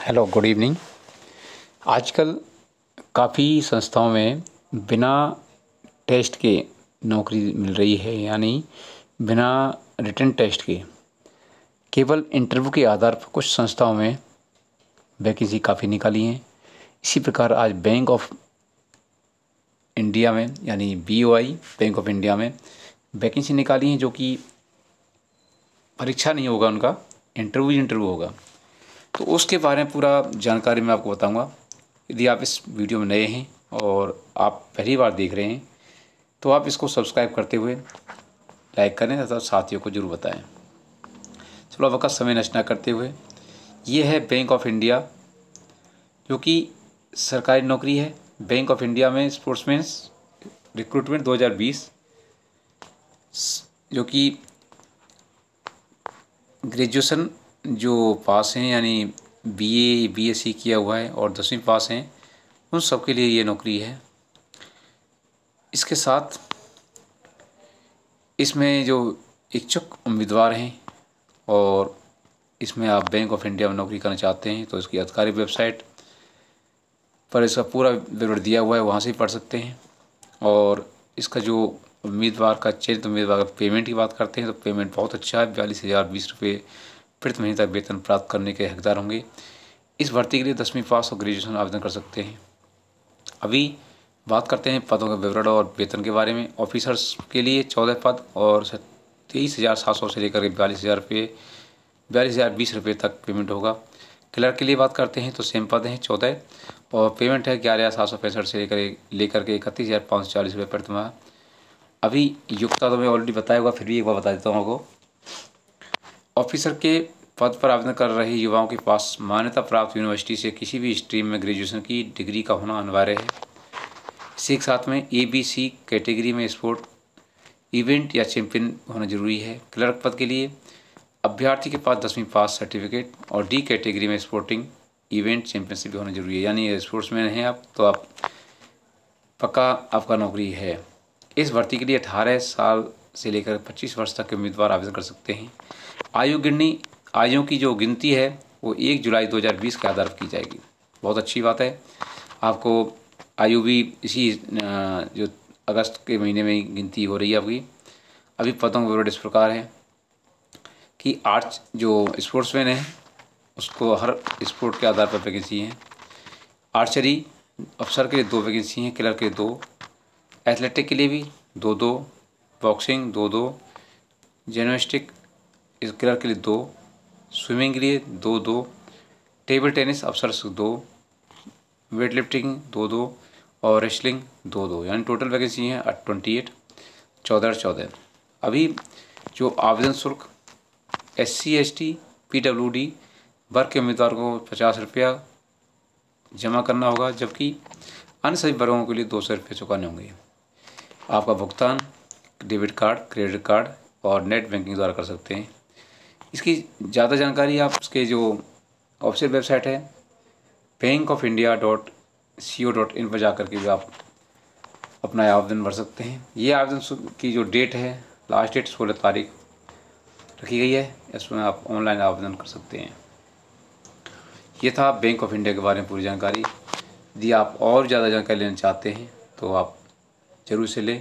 Hello, good evening. आजकल काफ़ी संस्थाओं में बिना टेस्ट के नौकरी मिल रही है, यानी बिना रिटन टेस्ट के केवल इंटरव्यू के आधार पर कुछ संस्थाओं में वैकेंसी काफ़ी निकाली हैं। इसी प्रकार आज बैंक ऑफ इंडिया में यानी BOI बैंक ऑफ इंडिया में वैकेंसी निकाली हैं, जो कि परीक्षा नहीं होगा, उनका इंटरव्यू होगा। तो उसके बारे में पूरा जानकारी मैं आपको बताऊंगा। यदि आप इस वीडियो में नए हैं और आप पहली बार देख रहे हैं तो आप इसको सब्सक्राइब करते हुए लाइक करें तथा साथियों को जरूर बताएं। चलो, अब का समय नष्ट ना करते हुए, ये है बैंक ऑफ इंडिया, जो कि सरकारी नौकरी है। बैंक ऑफ इंडिया में स्पोर्ट्समैन रिक्रूटमेंट 2020, जो कि ग्रेजुएशन जो पास हैं यानी BA BSc किया हुआ है और 10वीं पास हैं, उन सब के लिए ये नौकरी है। इसके साथ इसमें जो इच्छुक उम्मीदवार हैं और इसमें आप बैंक ऑफ इंडिया में नौकरी करना चाहते हैं तो इसकी आधिकारिक वेबसाइट पर इसका पूरा विवरण दिया हुआ है, वहाँ से पढ़ सकते हैं। और इसका जो उम्मीदवार का चयनित उम्मीदवार का पेमेंट की बात करते हैं तो पेमेंट बहुत अच्छा है, 42,020 रुपये प्रति महीने तक वेतन प्राप्त करने के हकदार होंगे। इस भर्ती के लिए 10वीं पास और ग्रेजुएशन आवेदन कर सकते हैं। अभी बात करते हैं पदों के विवरण और वेतन के बारे में। ऑफिसर्स के लिए 14 पद और 23,700 से लेकर के 42,020 रुपये तक पेमेंट होगा। क्लर्क के लिए बात करते हैं तो सेम पद हैं 14 और पेमेंट है 11,765 से लेकर के 31,540 रुपये प्रति माह। अभी योग्यता तो मैं ऑलरेडी बताया होगा, फिर भी एक बार बता देता हूँ आपको। ऑफिसर के पद पर आवेदन कर रहे युवाओं के पास मान्यता प्राप्त यूनिवर्सिटी से किसी भी स्ट्रीम में ग्रेजुएशन की डिग्री का होना अनिवार्य है। इसी के साथ में ABC कैटेगरी में स्पोर्ट इवेंट या चैंपियन होना जरूरी है। क्लर्क पद के लिए अभ्यर्थी के पास 10वीं पास सर्टिफिकेट और D कैटेगरी में स्पोर्टिंग इवेंट चैंपियनशिप भी होना जरूरी है, यानी स्पोर्ट्समैन हैं आप तो आप पक्का आपका नौकरी है। इस भर्ती के लिए 18 साल से लेकर 25 वर्ष तक के उम्मीदवार आवेदन कर सकते हैं। आयु की जो गिनती है वो 1 जुलाई 2020 के आधार पर की जाएगी। बहुत अच्छी बात है, आपको आयु भी इसी जो अगस्त के महीने में गिनती हो रही है आपकी। अभी पदों का विवरण इस प्रकार है कि आर्च जो स्पोर्ट्समैन है उसको हर स्पोर्ट के आधार पर वैकेंसी है। आर्चरी अफसर के लिए 2 वैकेंसी हैं, क्लर्क के लिए 2, एथलेटिक के लिए भी 2-2, बॉक्सिंग 2-2, जिम्नास्टिक क्लर्क के लिए 2, स्विमिंग के लिए 2-2, टेबल टेनिस अफसर 2, वेट लिफ्टिंग 2-2 और रेसलिंग 2-2, यानी टोटल वैकेंसी हैं 28, 14। अभी जो आवेदन शुल्क SC ST PWD वर्ग के उम्मीदवार को 50 रुपया जमा करना होगा, जबकि अन्य सभी वर्गों के लिए 200 रुपये चुकाने होंगे। आपका भुगतान डेबिट कार्ड, क्रेडिट कार्ड और नेट बैंकिंग द्वारा कर सकते हैं। इसकी ज़्यादा जानकारी आप उसके जो ऑफिशियल वेबसाइट है bankofindia.co.in पर जाकर के भी आप अपना आवेदन भर सकते हैं। ये आवेदन की जो डेट है, लास्ट डेट 16 तारीख रखी गई है, इसमें आप ऑनलाइन आवेदन कर सकते हैं। ये था बैंक ऑफ इंडिया के बारे में पूरी जानकारी। यदि आप और ज़्यादा जानकारी लेना चाहते हैं तो आप जरूर से लें।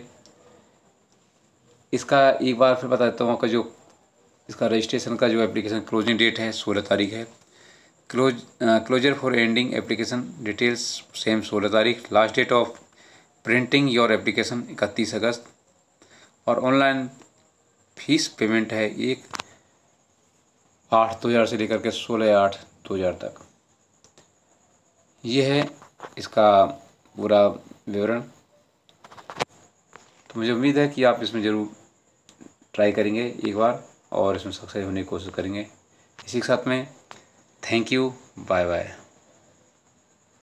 इसका एक बार फिर बता देता हूँ, आपका जो इसका रजिस्ट्रेशन का जो एप्लीकेशन क्लोजिंग डेट है 16 तारीख है। Closure for ending application details same 16 तारीख। Last date of printing your application 31 अगस्त। और ऑनलाइन फीस पेमेंट है 1/8/2000 से लेकर के 16/8/2000 तक। ये है इसका पूरा विवरण। तो मुझे उम्मीद है कि आप इसमें ज़रूर ट्राई करेंगे एक बार और इसमें सक्सेस होने की कोशिश करेंगे। इसी के साथ में थैंक यू, बाय बाय।